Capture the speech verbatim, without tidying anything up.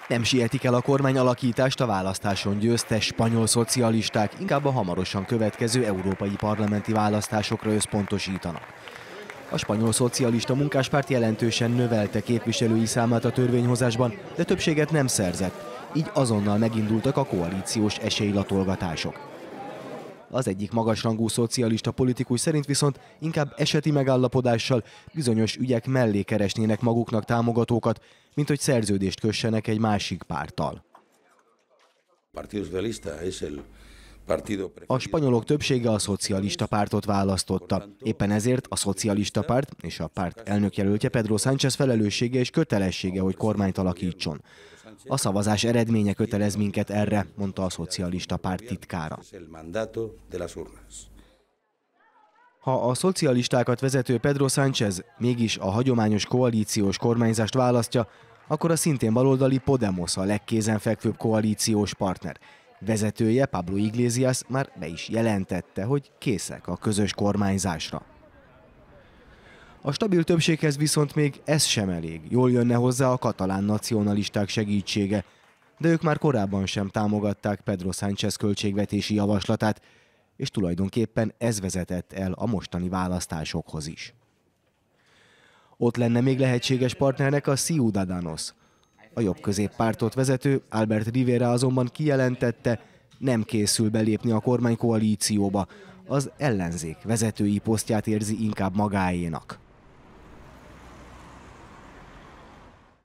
Nem sietik el a kormány alakítást a választáson győztes spanyol szocialisták, inkább a hamarosan következő európai parlamenti választásokra összpontosítanak. A spanyol szocialista munkáspárt jelentősen növelte képviselői számát a törvényhozásban, de többséget nem szerzett, így azonnal megindultak a koalíciós esélylatolgatások. Az egyik magasrangú szocialista politikus szerint viszont inkább eseti megállapodással bizonyos ügyek mellé keresnének maguknak támogatókat, mint hogy szerződést kössenek egy másik párttal. A spanyolok többsége a szocialista pártot választotta. Éppen ezért a szocialista párt és a párt elnökjelöltje Pedro Sánchez felelőssége és kötelessége, hogy kormányt alakítson. A szavazás eredménye kötelez minket erre, mondta a szocialista párt titkára. Ha a szocialistákat vezető Pedro Sánchez mégis a hagyományos koalíciós kormányzást választja, akkor a szintén baloldali Podemos a legkézenfekvőbb koalíciós partner. Vezetője, Pablo Iglesias már be is jelentette, hogy készek a közös kormányzásra. A stabil többséghez viszont még ez sem elég. Jól jönne hozzá a katalán nacionalisták segítsége, de ők már korábban sem támogatták Pedro Sánchez költségvetési javaslatát, és tulajdonképpen ez vezetett el a mostani választásokhoz is. Ott lenne még lehetséges partnernek a Ciudadanos. A jobb középpártot vezető Albert Rivera azonban kijelentette, nem készül belépni a kormánykoalícióba, az ellenzék vezetői posztját érzi inkább magáénak.